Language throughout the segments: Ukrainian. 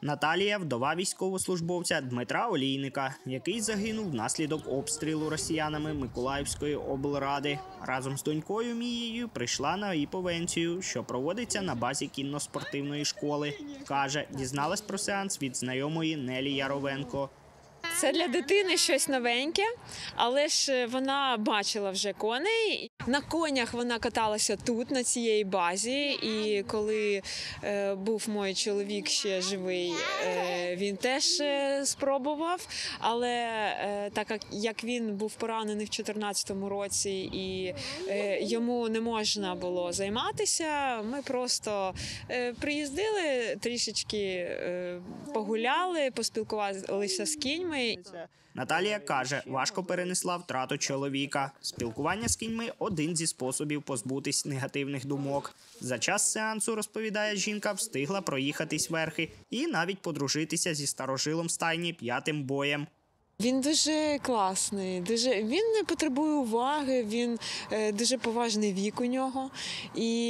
Наталія – вдова військовослужбовця Дмитра Олійника, який загинув внаслідок обстрілу росіянами Миколаївської облради. Разом з донькою Мією прийшла на іповенцію, що проводиться на базі кінно-спортивної школи. Каже, дізналась про сеанс від знайомої Нелі Яровенко. Це для дитини щось новеньке, але ж вона бачила вже коней. На конях вона каталася тут, на цій базі, і коли був мій чоловік ще живий, він теж спробував, але так як він був поранений в 2014 році і йому не можна було займатися, ми просто приїздили, трішечки погуляли, поспілкувалися з кіньми. Наталія каже, важко перенесла втрату чоловіка. Спілкування з кіньми – один зі способів позбутись негативних думок. За час сеансу, розповідає жінка, встигла проїхатись верхи і навіть подружитися зі старожилом стайні П'ятим Боєм. Він дуже класний, він не потребує уваги, він дуже поважний вік у нього. І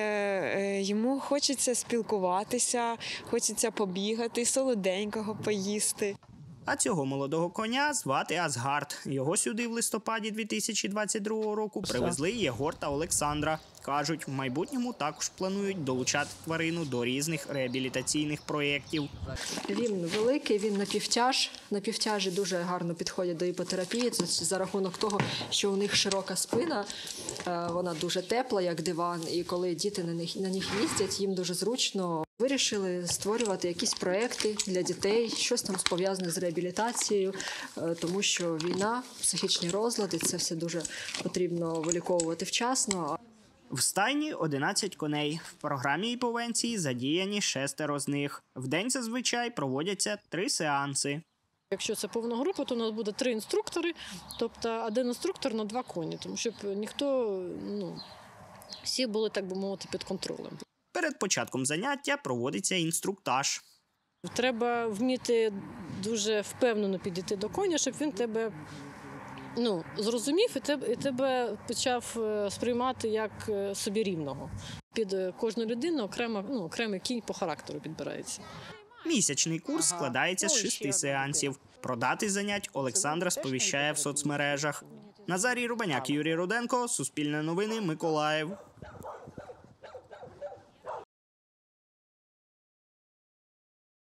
йому хочеться спілкуватися, хочеться побігати, солоденького поїсти. А цього молодого коня звати Асгард. Його сюди в листопаді 2022 року привезли Єгор та Олександра. Кажуть, в майбутньому також планують долучати тварину до різних реабілітаційних проєктів. Він великий, він напівтяж. Напівтяжі дуже гарно підходять до іпотерапії. Це за рахунок того, що у них широка спина, вона дуже тепла, як диван. І коли діти на них їздять, їм дуже зручно. Вирішили створювати якісь проєкти для дітей, щось там пов'язане з реабілітацією, тому що війна, психічні розлади, це все дуже потрібно виліковувати вчасно. В стайні 11 коней. В програмі іповенції задіяні 6 з них. В день зазвичай проводяться 3 сеанси. Якщо це повна група, то у нас буде 3 інструктори, тобто 1 інструктор на 2 коні, тому щоб ніхто, всі були, так би мовити, під контролем. Перед початком заняття проводиться інструктаж. Треба вміти дуже впевнено підійти до коня, щоб він тебе зрозумів і тебе почав сприймати як собі рівного. Під кожну людину окремий кінь по характеру підбирається. Місячний курс складається з 6 сеансів. Про дати занять Олександра сповіщає в соцмережах. Назарій Рубаняк, Юрій Руденко, Суспільне новини, Миколаїв.